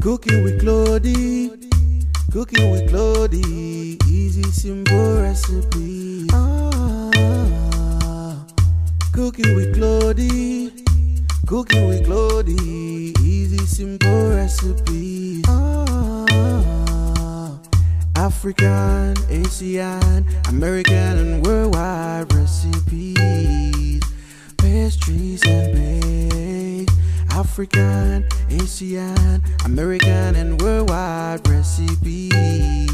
Cooking with Claudie, cooking with Claudie, easy simple recipe. Cooking with Claudie, cooking with Claudie, easy simple recipe. African, Asian, American and worldwide recipes, pastries and bakes. African, Asian, American and worldwide recipes.